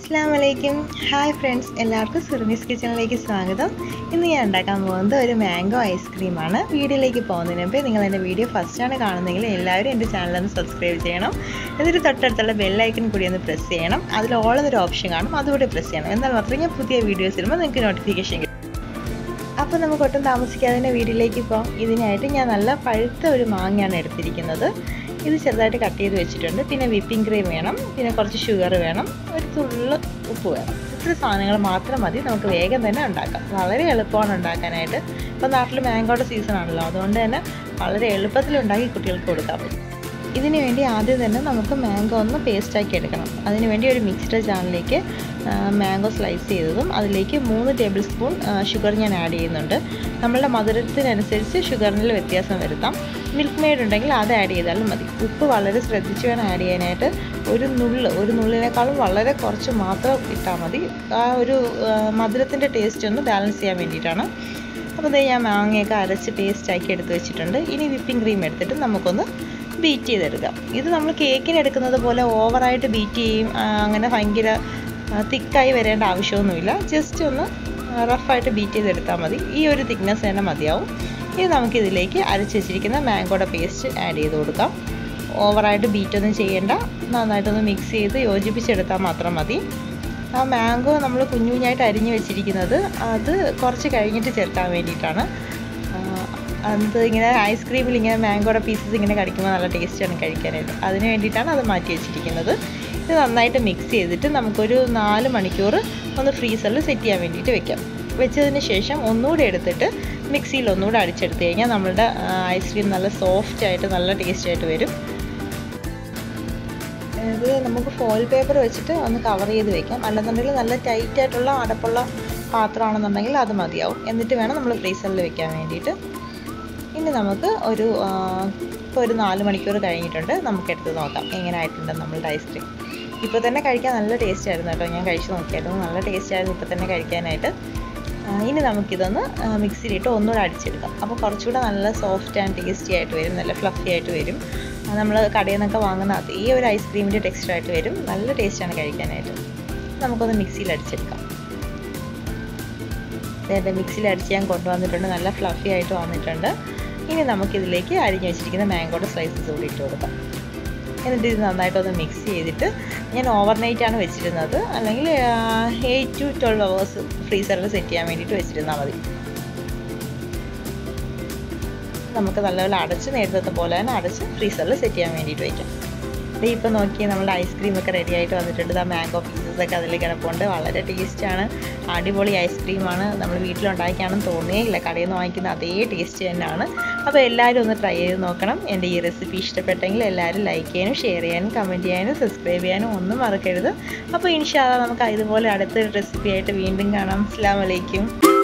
അസ്സലാമലൈക്കും. Hi friends, എല്ലാവർക്കും സുറുമീസ് കിച്ചണിലേക്ക് സ്വാഗതം. ഇന്ന് ഞാൻ ഉണ്ടാക്കാൻ പോകുന്നത് ഒരു മാംഗോ ഐസ്ക്രീമാണ്. വീഡിയോയിലേക്ക് പോകുന്നതിന് മുമ്പ് നിങ്ങൾ എൻ്റെ വീഡിയോ ഫസ്റ്റാണ് കാണുന്നതെങ്കിൽ എല്ലാവരും എൻ്റെ ചാനലൊന്ന് സബ്സ്ക്രൈബ് ചെയ്യണം. എന്നിട്ട് തൊട്ടടുത്തുള്ള ബെല്ലൈക്കൺ കൂടി ഒന്ന് പ്രസ് ചെയ്യണം. അതിൽ ഓൾ എന്നൊരു ഓപ്ഷൻ കാണും, അതുകൂടി പ്രസ് ചെയ്യണം. എന്നാൽ മാത്രമേ ഞാൻ പുതിയ വീഡിയോസ് ഇടുമ്പോൾ നിങ്ങൾക്ക് നോട്ടിഫിക്കേഷൻ കിട്ടും. അപ്പോൾ നമുക്ക് ഒട്ടും താമസിക്കാതെ തന്നെ വീഡിയോയിലേക്ക് പോകാം. ഇതിനായിട്ട് ഞാൻ നല്ല പഴുത്ത ഒരു മാങ്ങയാണ് എടുത്തിരിക്കുന്നത്. ഇത് ചെറുതായിട്ട് കട്ട് ചെയ്ത് വെച്ചിട്ടുണ്ട്. പിന്നെ വിപ്പിംഗ് ക്രീം വേണം, പിന്നെ കുറച്ച് ഷുഗർ വേണം, ഒരു തുള്ളി ഉപ്പ് വേണം. ഇത്ര സാധനങ്ങൾ മാത്രം മതി. നമുക്ക് വേഗം തന്നെ ഉണ്ടാക്കാം. വളരെ എളുപ്പമാണ് ഉണ്ടാക്കാനായിട്ട്. ഇപ്പോൾ നാട്ടിൽ മാംഗോയുടെ സീസണാണല്ലോ, അതുകൊണ്ട് തന്നെ വളരെ എളുപ്പത്തിൽ ഉണ്ടാക്കി കുട്ടികൾക്ക് കൊടുക്കാൻ പറ്റും. ഇതിന് വേണ്ടി ആദ്യം തന്നെ നമുക്ക് മാംഗോ ഒന്ന് പേസ്റ്റാക്കി എടുക്കണം. അതിനുവേണ്ടി ഒരു മിക്സ്ഡ് ജാറിലേക്ക് മാംഗോ സ്ലൈസ് ചെയ്തതും അതിലേക്ക് 3 ടേബിൾ സ്പൂൺ ഷുഗർ ഞാൻ ആഡ് ചെയ്യുന്നുണ്ട്. നമ്മളുടെ മധുരത്തിനനുസരിച്ച് ഷുഗറിൽ വ്യത്യാസം വരുത്താം. മിൽക്ക് മെയ്ഡ് ഉണ്ടെങ്കിൽ അത് ആഡ് ചെയ്താലും മതി. ഉപ്പ് വളരെ ശ്രദ്ധിച്ച് വേണം ആഡ് ചെയ്യാനായിട്ട്. ഒരു നുള്ളിനേക്കാളും വളരെ കുറച്ച് മാത്രം ഇട്ടാൽ മതി. ആ ഒരു മധുരത്തിൻ്റെ ടേസ്റ്റ് ഒന്ന് ബാലൻസ് ചെയ്യാൻ വേണ്ടിയിട്ടാണ്. അപ്പോൾ ഇത് ഞാൻ മാങ്ങയൊക്കെ അരച്ച് പേസ്റ്റാക്കി എടുത്ത് വെച്ചിട്ടുണ്ട്. ഇനി വിപ്പിംഗ് ക്രീം എടുത്തിട്ട് നമുക്കൊന്ന് ബീറ്റ് ചെയ്തെടുക്കാം. ഇത് നമ്മൾ കേക്കിന് എടുക്കുന്നത് പോലെ ഓവറായിട്ട് ബീറ്റ് ചെയ്യും, അങ്ങനെ ഭയങ്കര തിക്കായി വരേണ്ട ആവശ്യമൊന്നുമില്ല. ജസ്റ്റ് ഒന്ന് റഫായിട്ട് ബീറ്റ് ചെയ്തെടുത്താൽ മതി. ഈ ഒരു തിക്നെസ് തന്നെ മതിയാവും. ഇനി നമുക്കിതിലേക്ക് അരച്ച് വെച്ചിരിക്കുന്ന മാംഗോയുടെ പേസ്റ്റ് ആഡ് ചെയ്ത് കൊടുക്കാം. ഓവറായിട്ട് ബീറ്റൊന്നും ചെയ്യേണ്ട, നന്നായിട്ടൊന്ന് മിക്സ് ചെയ്ത് യോജിപ്പിച്ചെടുത്താൽ മാത്രം മതി. ആ മാംഗോ നമ്മൾ കുഞ്ഞായിട്ട് അരിഞ്ഞ് വെച്ചിരിക്കുന്നത് അത് കുറച്ച് കഴിഞ്ഞിട്ട് ചേർക്കാൻ വേണ്ടിയിട്ടാണ്. അത് ഇങ്ങനെ ഐസ്ക്രീമിൽ ഇങ്ങനെ മാംഗോയുടെ പീസസ് ഇങ്ങനെ കടിക്കുമ്പോൾ നല്ല ടേസ്റ്റാണ് കഴിക്കാനായിട്ട്. അതിന് വേണ്ടിയിട്ടാണ് അത് മാറ്റി വെച്ചിരിക്കുന്നത്. ഇത് നന്നായിട്ട് മിക്സ് ചെയ്തിട്ട് നമുക്കൊരു 4 മണിക്കൂർ ഒന്ന് ഫ്രീസറിൽ സെറ്റ് ചെയ്യാൻ വേണ്ടിയിട്ട് വെക്കാം. വെച്ചതിന് ശേഷം ഒന്നുകൂടി എടുത്തിട്ട് മിക്സിയിൽ ഒന്നുകൂടി അടിച്ചെടുത്ത് കഴിഞ്ഞാൽ നമ്മളുടെ ഐസ്ക്രീം നല്ല സോഫ്റ്റായിട്ട് നല്ല ടേസ്റ്റായിട്ട് വരും. ഇത് നമുക്ക് ഫോയിൽ പേപ്പർ വെച്ചിട്ട് ഒന്ന് കവർ ചെയ്ത് വെക്കാം. അല്ലെന്നുണ്ടെങ്കിൽ നല്ല ടൈറ്റായിട്ടുള്ള അടപ്പുള്ള പാത്രമാണെന്നുണ്ടെങ്കിൽ അത് മതിയാവും. എന്നിട്ട് വേണം നമ്മൾ ഫ്രീസറിൽ വെക്കാൻ വേണ്ടിയിട്ട്. ഇനി നമുക്ക് ഒരു 4 മണിക്കൂർ കഴിഞ്ഞിട്ടുണ്ട്. നമുക്ക് എടുത്ത് നോക്കാം എങ്ങനെ ആയിട്ടുണ്ടെന്ന് നമ്മളുടെ ഐസ്ക്രീം. ഇപ്പോൾ തന്നെ കഴിക്കാൻ നല്ല ടേസ്റ്റ് ആയിരുന്നു കേട്ടോ. ഞാൻ കഴിച്ച് നോക്കിയായിരുന്നു, നല്ല ടേസ്റ്റ് ആയിരുന്നു ഇപ്പോൾ തന്നെ കഴിക്കാനായിട്ട്. ഇനി നമുക്കിതൊന്ന് മിക്സിയിലിട്ട് ഒന്നുകൂടെ അടിച്ചെടുക്കാം. അപ്പോൾ കുറച്ചുകൂടെ നല്ല സോഫ്റ്റ് ആൻഡ് ടേസ്റ്റി ആയിട്ട് വരും, നല്ല ഫ്ലഫി ആയിട്ട് വരും. നമ്മൾ കടയിൽ നിന്നൊക്കെ വാങ്ങുന്ന അതേ ഒരു ഐസ്ക്രീമിൻ്റെ ടെക്സ്ചറായിട്ട് വരും. നല്ല ടേസ്റ്റാണ് കഴിക്കാനായിട്ട്. നമുക്കൊന്ന് മിക്സിയിൽ അടിച്ചെടുക്കാം. നേരത്തെ മിക്സിയിൽ അടിച്ച് ഞാൻ കൊണ്ടുവന്നിട്ടുണ്ട്. നല്ല ഫ്ലഫി ആയിട്ട് വന്നിട്ടുണ്ട്. ഇനി നമുക്കിതിലേക്ക് അരിഞ്ഞ് വെച്ചിരിക്കുന്ന മാംഗോയുടെ സ്ലൈസസ് കൂടി ഇട്ട് കൊടുക്കാം. എന്നിട്ട് ഇത് നന്നായിട്ടൊന്ന് മിക്സ് ചെയ്തിട്ട് ഞാൻ ഓവർനൈറ്റാണ് വെച്ചിരുന്നത്. അല്ലെങ്കിൽ 8 to 12 hours ഫ്രീസറിൽ സെറ്റ് ചെയ്യാൻ വേണ്ടിയിട്ട് വെച്ചിരുന്നാൽ മതി. നമുക്ക് നല്ലപോലെ അടച്ച് നേരത്തെ പോലെ തന്നെ അടച്ച് ഫ്രീസറിൽ സെറ്റ് ചെയ്യാൻ വേണ്ടിയിട്ട് വയ്ക്കാം. ഇപ്പോൾ നോക്കി നമ്മുടെ ഐസ്ക്രീമൊക്കെ റെഡി ആയിട്ട് വന്നിട്ടുണ്ട്. ആ മാംഗോ പീസസൊക്കെ അതിൽ കിടപ്പുണ്ട്. വളരെ ടേസ്റ്റാണ്, അടിപൊളി ഐസ്ക്രീമാണ്. നമ്മൾ വീട്ടിലുണ്ടാക്കിയാണെന്ന് തോന്നുകയില്ല, കടയിൽ നിന്ന് വാങ്ങിക്കുന്ന അതേ ടേസ്റ്റ് തന്നെയാണ്. അപ്പോൾ എല്ലാവരും ഒന്ന് ട്രൈ ചെയ്ത് നോക്കണം. എൻ്റെ ഈ റെസിപ്പി ഇഷ്ടപ്പെട്ടെങ്കിൽ എല്ലാവരും ലൈക്ക് ചെയ്യാനും ഷെയർ ചെയ്യാനും കമൻറ്റ് ചെയ്യാനും സബ്സ്ക്രൈബ് ചെയ്യാനും ഒന്നും മറക്കരുത്. അപ്പോൾ ഇൻഷാ അല്ലാഹ് നമുക്ക് ഇതുപോലെ അടുത്തൊരു റെസിപ്പി ആയിട്ട് വീണ്ടും കാണാം. അസ്സലാമു അലൈക്കും.